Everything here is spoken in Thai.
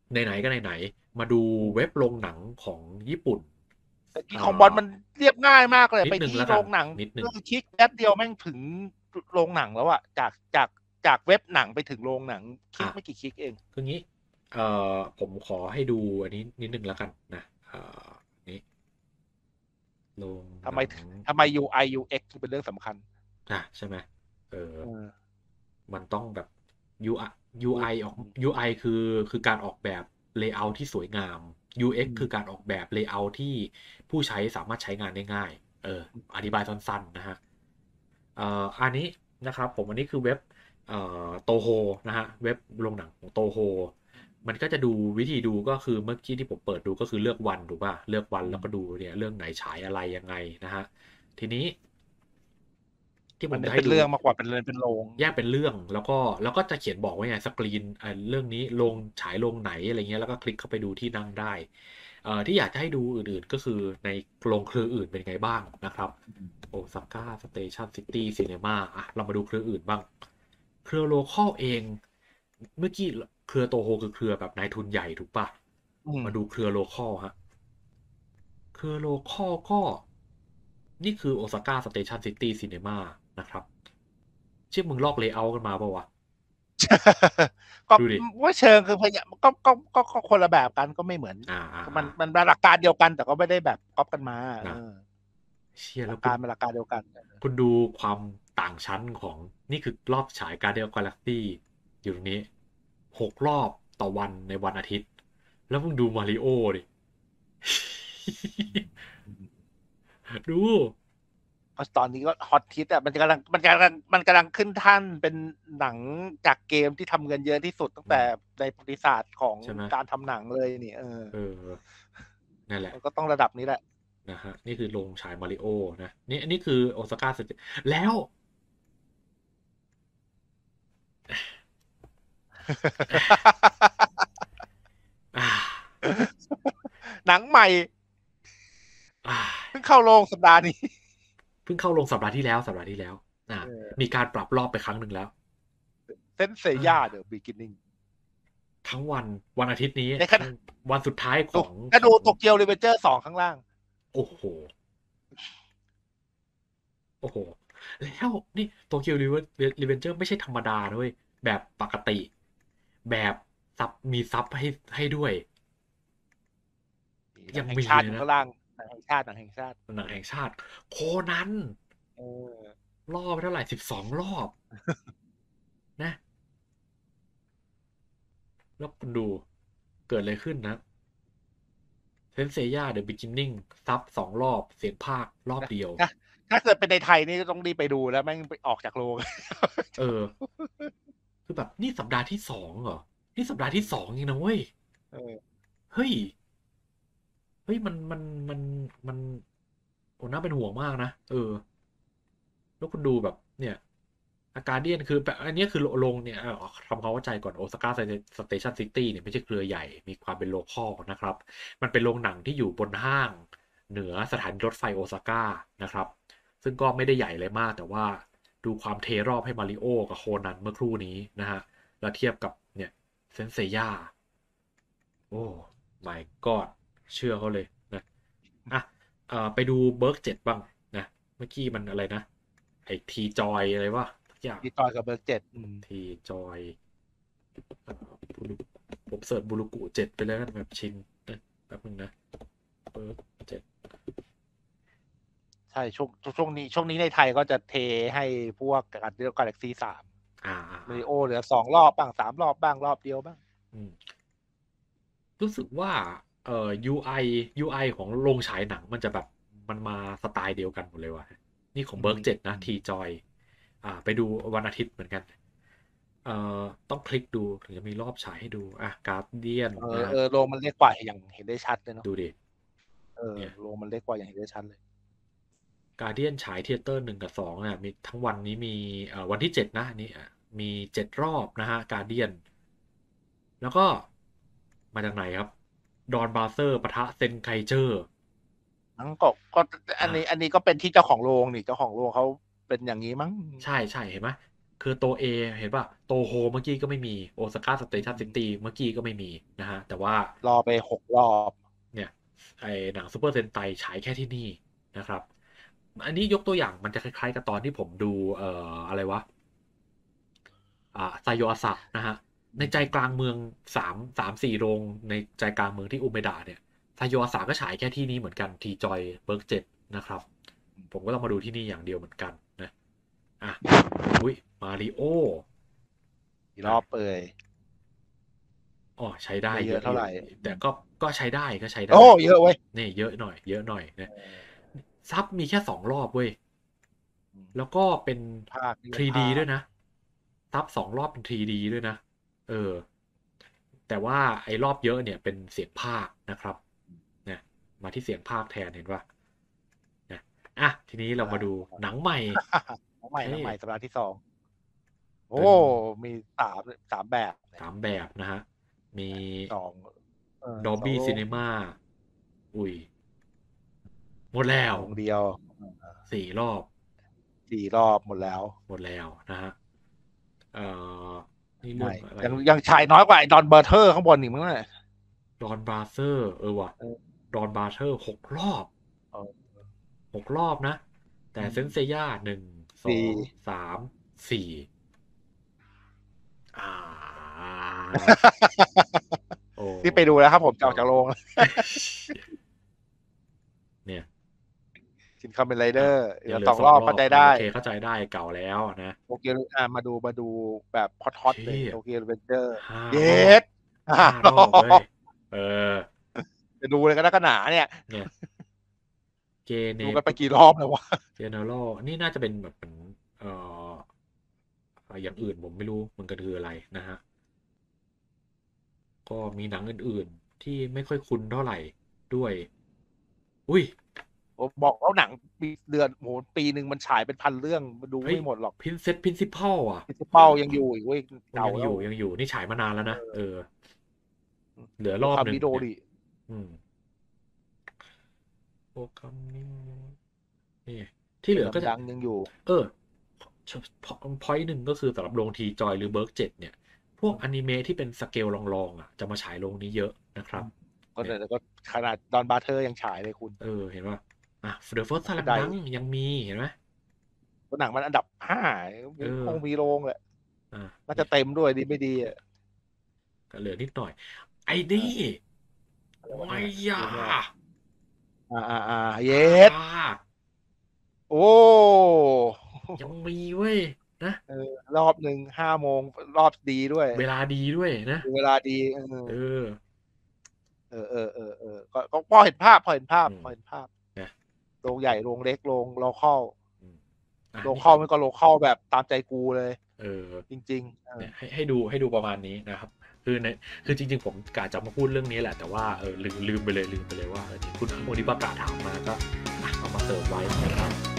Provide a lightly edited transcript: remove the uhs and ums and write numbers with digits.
ไหนๆก็ไหนๆมาดูเว็บโรงหนังของญี่ปุ่นแต่ที่เอ่ของบอลอมันเรียบง่ายมากเลยนิดไปที่นึงแล้วกันโรงหนังนิดนึงก็คลิกแป๊บเดียวแม่งถึงโรงหนังแล้วอะจากเว็บหนังไปถึงโรงหนังคลิอ่ะกไม่กี่คลิกเองคืองี้ผมขอให้ดูอันนี้นิดนึงแล้วกันนะนี้โรงทำไมหนังทำไม UI UX เป็นเรื่องสำคัญใช่ไหมเออเออมันต้องแบบ UI ดู UI ออก UI คือการออกแบบ layout ที่สวยงาม UX คือการออกแบบ layout ที่ผู้ใช้สามารถใช้งานได้ง่ายอธิบายสั้นๆนะฮะอันนี้นะครับผมอันนี้คือเว็บโตโฮนะฮะเว็บโรงหนังของโตโฮมันก็จะดูวิธีดูก็คือเมื่อกี้ที่ผมเปิดดูก็คือเลือกวันถูกป่ะเลือกวันแล้วก็ดูเนี่ยเรื่องไหนฉายอะไรยังไงนะฮะทีนี้ที่ผมันเน้นมจะให้ดูเป็นเรื่องมากกว่าเป็นโรงแยกเป็นเรื่องแล้วก็จะเขียนบอกไว้ไงสกรีนเรื่องนี้ลงฉายลงไหนอะไรเงี้ยแล้วก็คลิกเข้าไปดูที่นั่งได้ที่อยากจะให้ดูอื่นๆก็คือในโรงเครืออื่นเป็นไงบ้างนะครับโอซาก้าสเตชันซิตี้ซีเนมาเรามาดูเครืออื่นบ้างเครือโลคอลเองเมื่อกี้เครือโตโฮคือเครือแบบนายทุนใหญ่ถูกปะมาดูเครือโลคอลฮะเครือโลคอลก็นี่คือโอซาก้าสเตชันซิตี้ซีเนมานะครับเชื่อมึงลอกเลเยอร์กันมาปะวะก็ดูดิว่าเชิงคือพยายามก็คนละแบบกันก็ไม่เหมือนมันหลักการเดียวกันแต่ก็ไม่ได้แบบก๊อปกันมานะเชียหลัแล้วคุณกการเป็นหลักการเดียวกันคุณดูความต่างชั้นของนี่คือรอบฉายการเดียลกาแล็กซี่อยู่ตรงนี้6 รอบต่อวันในวันอาทิตย์แล้วมึงดูมาริโอดิ ดูเพราะตอนนี้ก็ฮอตฮิตอ่ะมันกำลังขึ้นท่านเป็นหนังจากเกมที่ทำเงินเยอะที่สุดตั้งแต่ในประวัติศาสตร์ของใช่ไหมการทำหนังเลยนี่เออนั่นแหละมันก็ต้องระดับนี้แหละนะฮะนี่คือโรงฉายมาริโอนะนี่อันนี้คือโอซาก้าสเตแล้ว อ่าหนังใหม่อ่าเพิ่งเข้าโรงสัปดาห์นี้เพิ่งเข้าลงสัปดาห์ที่แล้วอ่ามีการปรับรอบไปครั้งหนึ่งแล้วเซนเซอ่าย่าเดอะบิกินนิ่งทั้งวันอาทิตย์นี้ในขทั้งณะวันสุดท้ายขดูองถ้าดูของโตเกียวรีเวนเจอร์2ข้างล่างโอ้โหโอ้โหแล้วนี่โตเกียวรีเวนเจอร์ไม่ใช่ธรรมดาด้วยแบบปกติแบบมีซับให้ด้วยหนัยังงแห่งชาติมีเลยนะอยู่ข้างล่างหนังแห่งชาติหนังแห่งชาติโคนันเออรอบเท่าไหร่12 รอบนะแล้วคุณดูเกิดอะไรขึ้นนะเซนเซย่าเดอะบิ๊กินนิ่งซับ2 รอบเสียงภาครอบนะเดียวนะถ้าเกิดเป็นในไทยนี่ต้องรีบไปดูแล้วแม่งไปออกจากโรงเออคือแบบนี่สัปดาห์ที่2เหรอนี่สัปดาห์ที่2เองนะเว้ยเออเฮ้ย เฮ้ยมันโอ้น่าเป็นห่วงมากนะแล้วคุณดูแบบเนี่ยอาการเดียนคือแบบอันนี้คือลงเนี่ยทำความเข้าใจก่อนโอซาก้าสเตชันซิตี้เนี่ยไม่ใช่เครือใหญ่มีความเป็นโลคอลนะครับมันเป็นโรงหนังที่อยู่บนห้างเหนือสถานีรถไฟโอซาก้านะครับซึ่งก็ไม่ได้ใหญ่เลยมากแต่ว่าดูความเทรอบให้มาริโอกับโคนันเมื่อครู่นี้นะฮะแล้วเทียบกับเนี่ยเซนเซย่าโอ้ my god เชื่อเขาเลยนะ อ่ะไปดูเบิร์ก7บ้างนะเมื่อกี้มันอะไรนะไอทีจอยอะไรวะทุกอย่างดีตอยกับเบอร์เจ็ดทีจอยบุรุผมเสิร์ชบุรุกุ7ไปแล้วกันแบบชินนะแป๊บนึงนะเบิร์ก7 ใช่ช่วงนี้ในไทยก็จะเทให้พวกการเดียกาแล็กซี่3 อ่าอ่าอ่ามาริโอเหลือ2 รอบบ้าง3 รอบบ้างรอบเดียวบ้างอืมรู้สึกว่าUI UI ของโรงฉายหนังมันจะแบบมันมาสไตล์เดียวกันหมดเลยว่ะนี่ของเบิร์ก7นะทีจอยไปดูวันอาทิตย์เหมือนกันเอ่ต้องคลิกดูถึงจะมีรอบฉายให้ดูการ์เดียนนะฮะโรงมันเล็กกว่าอย่างเห็นได้ชัดเลยเนาะดูดิเนี่ยโรงมันเล็กกว่าอย่างเห็นได้ชัดเลยการเดียนฉายเทเตอร์1 กับ 2เนี่ยมีทั้งวันนี้มีวันที่7นะนี่มี7 รอบนะฮะการเดียนแล้วก็มาจากไหนครับดอนบาเซอร์ปะทะเซนไคเจอร์ทั้งก็อันอ่านี้ก็เป็นที่เจ้าของโรงนี่เจ้าของโรงเขาเป็นอย่างนี้มั้งใช่เห็นไหมคือโตเอเห็นป่ะโตโฮเมื่อกี้ก็ไม่มีโอซาก้าสเตชันซิตี้เมื่อกี้ก็ไม่มีนะฮะแต่ว่ารอไป6 รอบเนี่ยไอหนังซูเปอร์เซนไตฉายแค่ที่นี่นะครับอันนี้ยกตัวอย่างมันจะคล้ายๆกับตอนที่ผมดูอะไรวะไซโยอาสะนะฮะในใจกลางเมือง3-4โรงในใจกลางเมืองที่อุเมดะเนี่ยไซโยอาสะก็ฉายแค่ที่นี้เหมือนกันทีจอยเบิร์กเจ็ดนะครับผมก็ต้องมาดูที่นี่อย่างเดียวเหมือนกันนะอ่ะอุ้ยมาริโอกี่รอบเอ่ยอ๋อใช้ได้ไม่เยเยอะอะอเท่าไหร่ยู่แต่ก็ใช้ได้ก็ใช้ได้โอ้เยอะเว้ยนี่เยอะหน่อยเยอะหน่อยนะซับมีแค่2 รอบเว้ยแล้วก็เป็นภาคนี่ก็ 3D ภาคด้วยนะซับ2 รอบเป็น 3D ด้วยนะเออแต่ว่าไอ้รอบเยอะเนี่ยเป็นเสียงภาคนะครับเนี่ยมาที่เสียงภาคแทนเห็นป่ะนะอ่ะทีนี้เรามาดูหนังใหม่หนังใหม่สัปดาห์ที่ 2 โอ้เป็นมี3 แบบเนี่ย 3 แบบนะฮะมีสอง Dolby 2 โรง Cinema อุ้ยหมดแล้วโรงเดียว 4 รอบ 4 รอบหมดแล้วหมดแล้วนะฮะเอ่อนี่เรื่ไม่องอะไรยังฉายน้อยกว่าไอ้ดอนเบอร์เทอร์ข้างบนอีกมั้งเนี่ยดอนบราเซอร์ว่ะเออดอนบราเซอร์6 รอบเออ 6 รอบนะ แต่เซนเซย่า1 สี่ 2 3 4อ่า โอ้ที่ไปดูแล้วครับผมจะออกจากโรงเนี่ยชินคัมเมนไรเดอร์ยังเหลื 2 รอบเข้าใจได้โอเคเข้าใจได้เก่าแล้วนะโอเคมาดูแบบฮอตๆเลยเชี่ยโอเคเวนเจอร์ 5 เยรอบส 5 รอบเว้ยเออจะดูเลยก็นักหนาเนี่ยเนี่ยเกเนดูกันไปกี่รอบแล้ววะเจเนอเรลนี่น่าจะเป็นแบบเป็นอย่างอื่นผมไม่รู้มันก็คืออะไรนะฮะ ก็มีหนังอื่นๆที่ไม่ค่อยคุ้นเท่าไหร่ด้วย อุ้ยผมบอกแล้วหนังปีเดือนโหปีหนึ่งมันฉายเป็น1,000 เรื่องมันดูเฮ้ยไม่หมดหรอก Principal อ่ะเป้ายังอยู่อีกเว้ยเก่ายังแล้วอยู่นี่ฉายมานานแล้วนะเหลือรอบหนึ่งคำนี้โดดิโปรแกรมมิ่งนี่ที่เหลือก็จะดังยังอยู่พอยต์หนึ่งก็คือสำหรับโรงทีจอยหรือเบิร์กเจ็ดเนี่ย พวกอนิเมะที่เป็นสเกลลองๆอ่ะจะมาฉายโรงนี้เยอะนะครับก็แต่ก็ขนาดดอนบาร์เทอร์ยังฉายเลยคุณเห็นป่ะThe First Slam ได้ Dunk ยังมีเห็นไหมหนังมันอันดับ 5 คงมีโรงแหละน่าจะเต็มด้วยดีไม่ดีอ่ะก็เหลือนิดหน่อย ไอ้นี่ไม่ยาเยส โอ้ยังมีเว้ยนะรอบหนึ่ง5 โมงรอบดีด้วยเวลาดีด้วยนะเวลาดีก็พอเห็นภาพนะโรงใหญ่โรงเล็กโรงโลคอลอ่ะโลคอลมันก็โลคอลแบบตามใจกูเลย จริงๆเนี่ยให้ดูประมาณนี้นะครับ คือจริงๆผมกะจะมาพูดเรื่องนี้แหละแต่ว่าลืมไปเลยว่าคุณโมนิประกาศถามมาก็เอามาเสิร์ฟไว้นะครับ